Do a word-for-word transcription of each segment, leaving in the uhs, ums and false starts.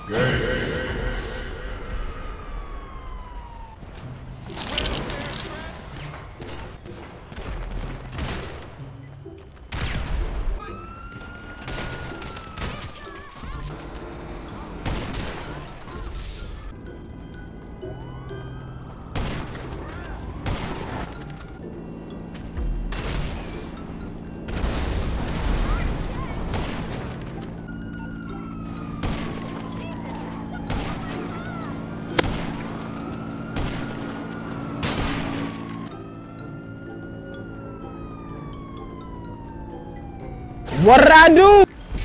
Waradu!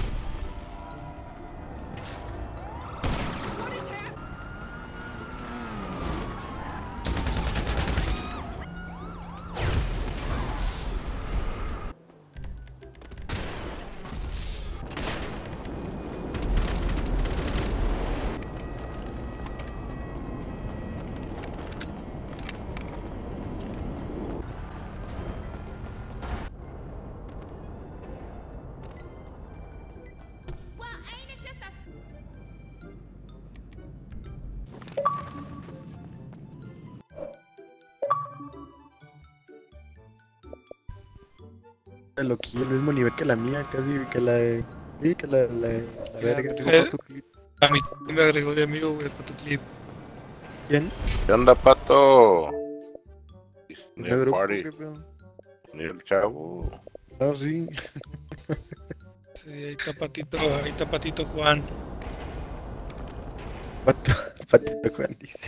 Loquillo, el mismo nivel que la mía, casi que la de... Sí, que la, la, la verga. Tengo Eh, foto clip. A mí me agregó de amigo, güey, con tu clip. ¿Quién? ¿Qué onda, pato? Ni ¿Me el grupo? party, ¿Qué pedo? ni el chavo. No, sí. Sí, ahí está Patito, ahí está Patito Juan. Pato, Patito Juan dice.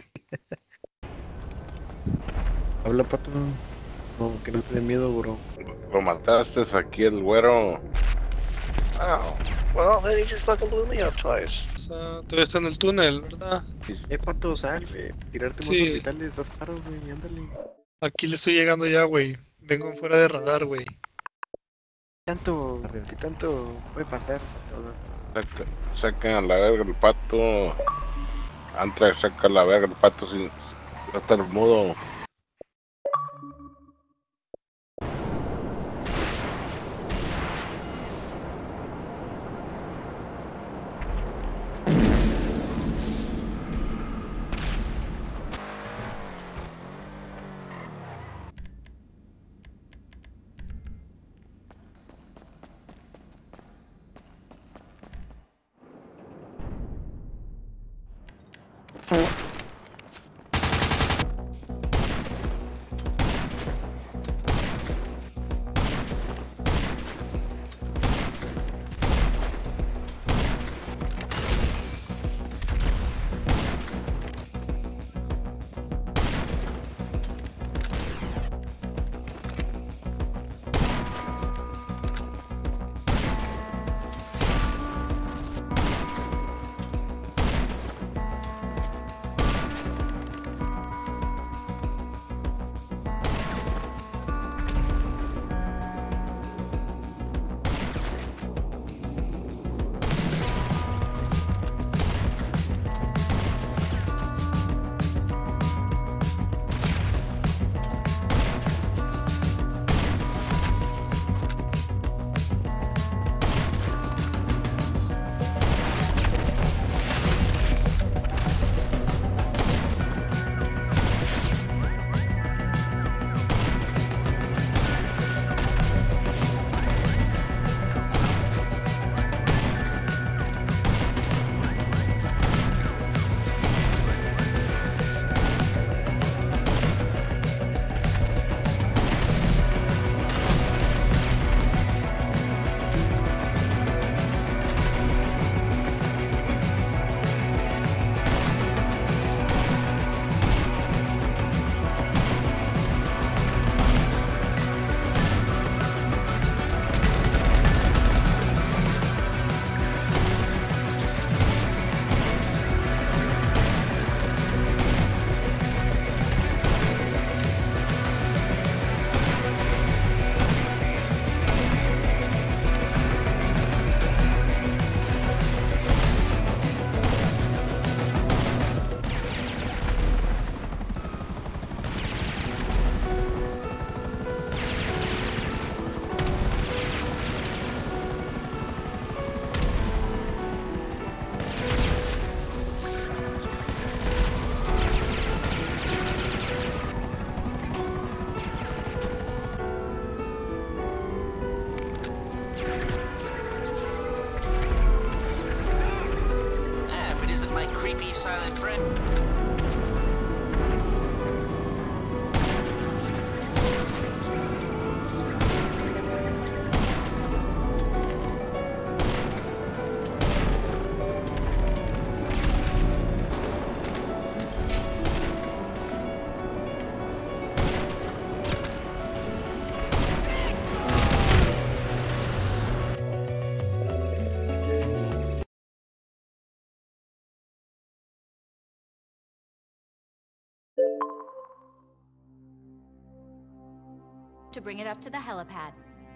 Habla, Pato. No, que no te dé miedo, bro. Lo mataste aquí el güero. Oh, well, then he just fucking blew me up twice. O sea, todavía está en el túnel, ¿verdad? Eh, Pato, sal, güey. Tirarte más Sí. orbitales, haz paro, güey, ándale. Aquí le estoy llegando ya, güey. Vengo fuera de radar, güey. ¿Qué tanto, qué tanto puede pasar? Saca, saca a la verga el pato. Antrax saca a la verga el pato sin... Va a estar mudo. my creepy silent friend. To bring it up to the helipad.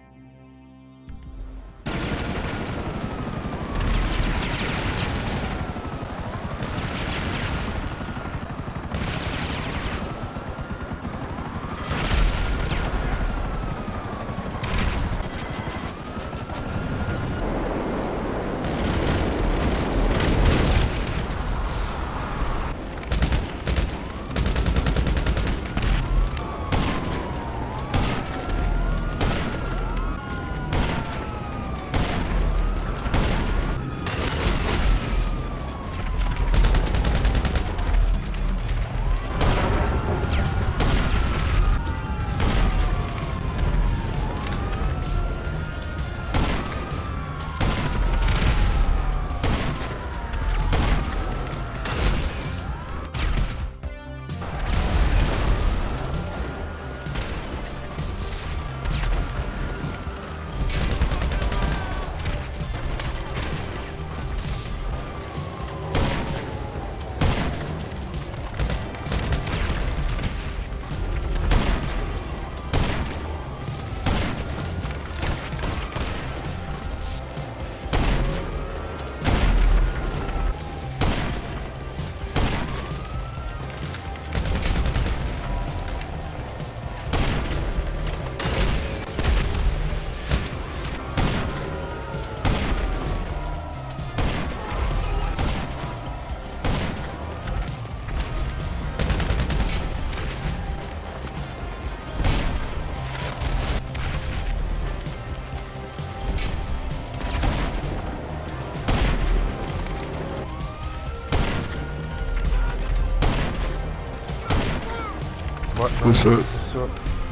What? What's up? So,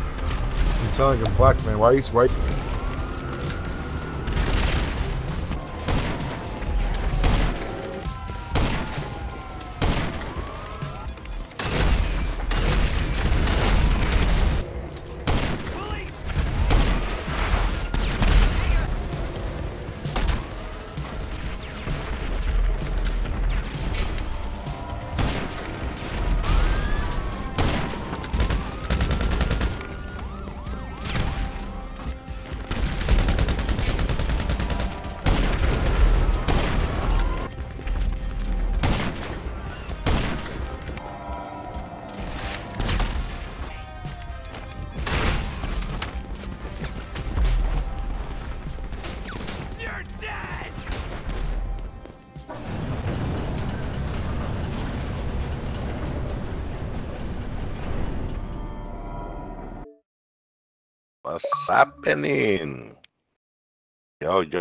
you sound like a black man. Why are you white? What's happening? Yo, yo.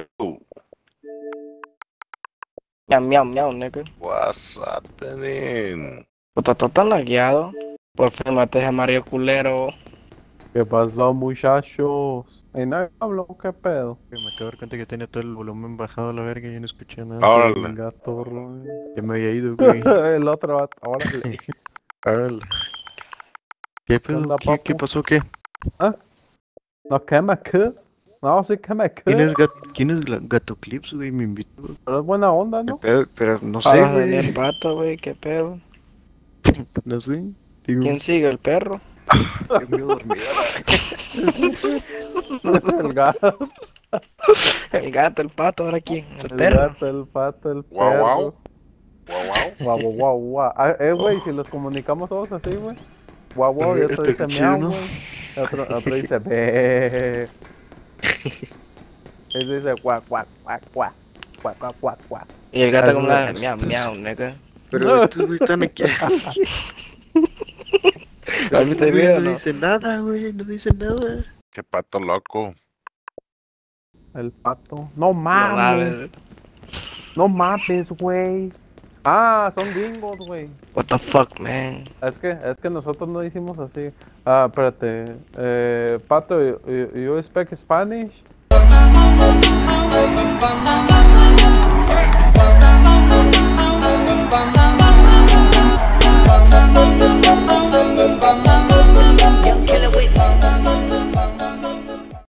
Miau, miau, miau, nigga. What's happening? Puta, todo tan lagueado. Por fin maté a Mario culero. ¿Qué pasó, muchachos? ¿Y no hablo? ¿Qué pedo? Me acabo de dar cuenta que tenía todo el volumen bajado a la verga y ya no escuché nada. Órale. Gato, bro. Ya me había ido, güey. El otro vato. Órale. Órale. ¿Qué pedo? onda, ¿Qué, ¿Qué papu? pasó? ¿Qué? No, ¿qué me qué? No, sí que me ¿Quién qué. es, Gat ¿Quién es Gla- Gato Clips, güey? Me invitó. Pero es buena onda, ¿Qué ¿no? pedo? Pero no sé, Ahora güey. Daniel Pato, güey, qué pedo. No sé. Digo, ¿Quién sigue? ¿El perro? yo me iba a dormir. El gato, El gato, el pato, ¿ahora quién? El el perro. gato, el pato, el Guau, perro. guau. Guau, guau. Guau, guau, guau, guau. Ah, eh, güey, si los comunicamos todos así, güey. Guau, guau, y otro Está dice chido, miau, ¿no? güey. Otro, otro dice be. Ese dice guau, guau, guau, guau. Guau, guau, guau, guau. Y el gato Ah, como eso la es- miau, esto es- miau, nigga. Pero estos güey están aquí. Pero ¿Has visto estos el güey video, no no? dicen nada, güey. No dicen nada. Qué pato loco. El pato. No No mames. mames. No mames, güey. Ah, son gringos, güey. What the fuck, man? Es que, es que nosotros no hicimos así. Ah, espérate. Eh, Pato, you, you you speak Spanish? Young killer with